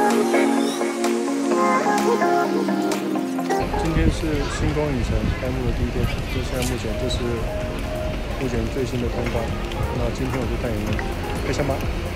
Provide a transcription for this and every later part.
今天是星光影城开幕的第一天，现在这是目前最新的通告。那今天我就带你们开箱吧。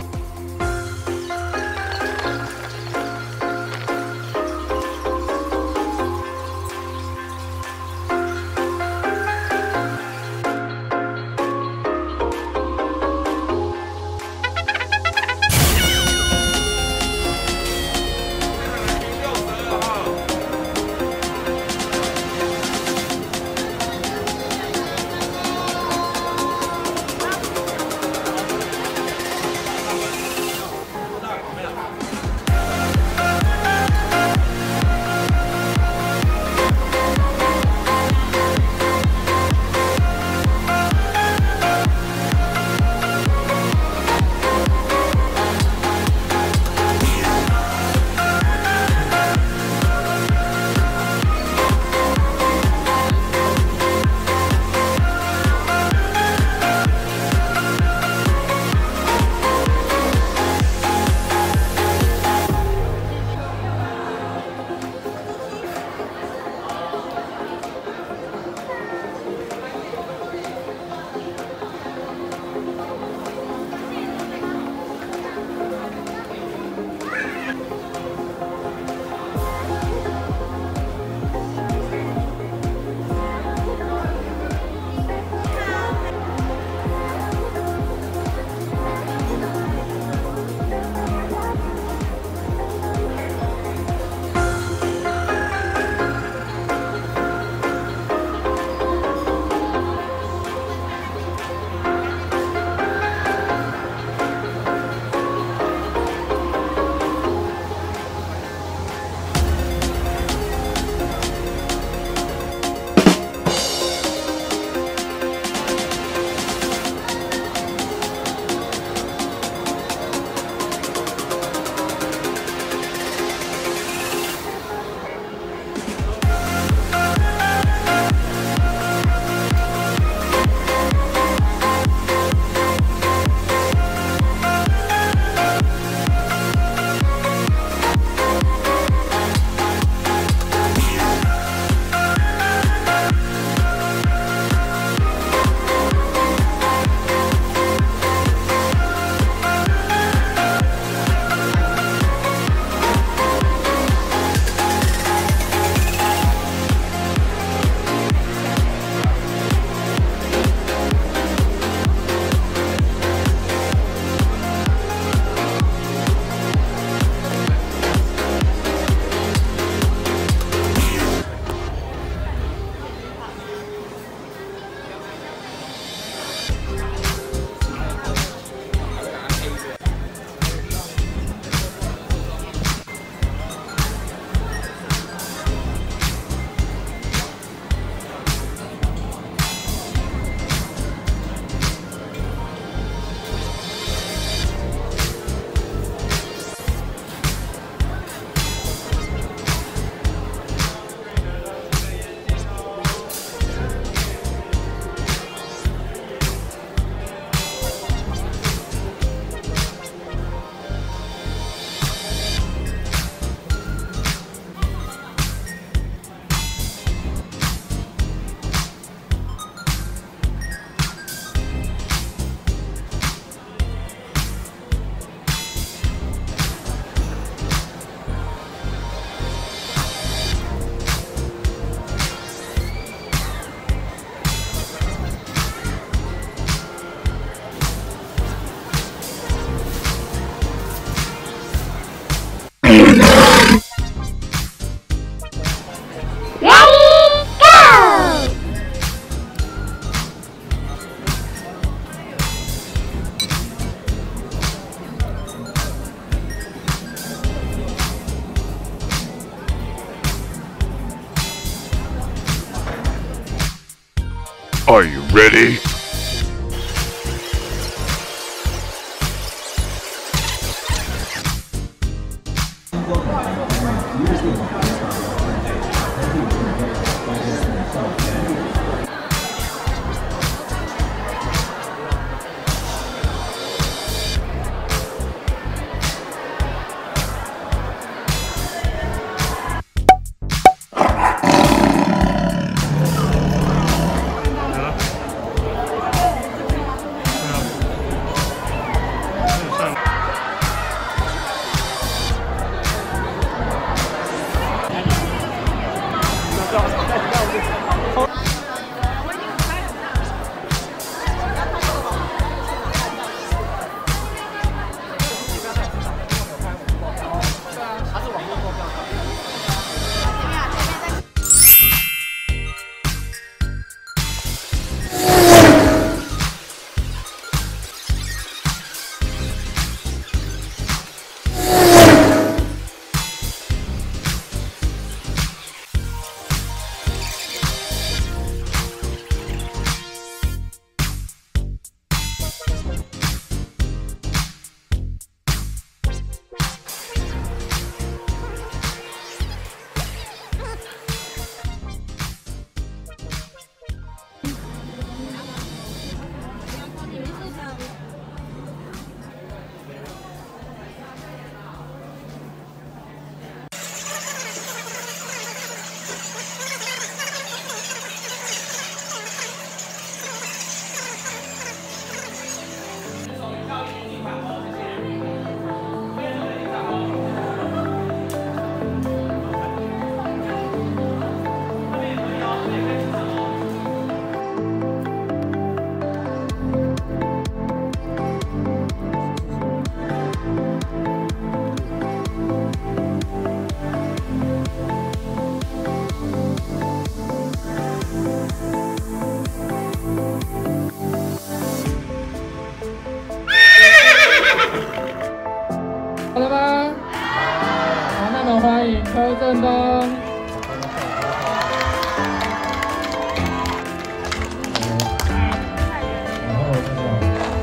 Are you ready? 柯震东。然后这种，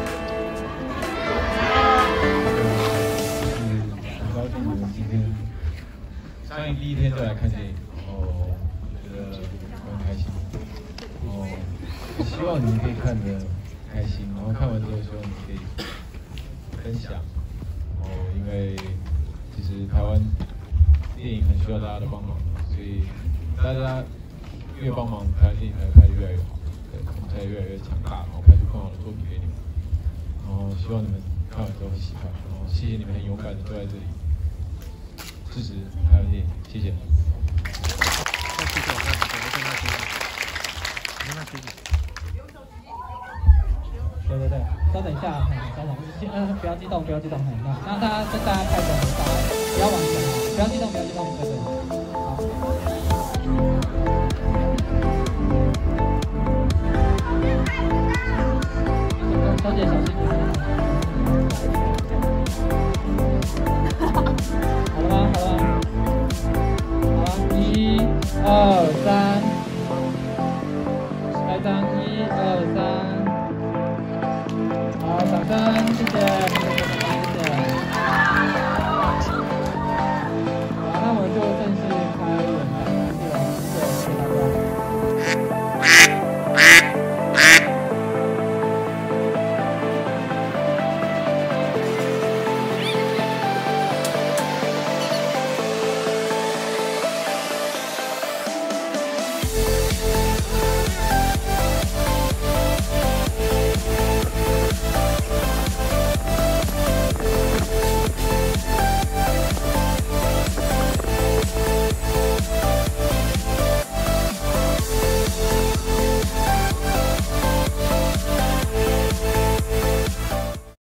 很高兴你们今天上映第一天就来看电影，然后觉得很开心。然后希望你们可以看得开心，然后看完之后希望你可以分享。哦，因为其实台湾电影很需要大家的帮忙，所以大家越帮忙，台湾电影才会拍得越来越好，对，我们才会越来越强大，然后拍出更好的作品给你们。然后希望你们看完之后会喜欢，然后谢谢你们很勇敢的坐在这里支持台湾电影，谢谢。对，稍等一下，稍等，不要激动，不要激动，那大家跟大家拍手，不要往前，不要激动，不要激动，对，好。小姐小心。好了吗？好了，1、2、3，来张，1、2、3。好，掌声，谢谢。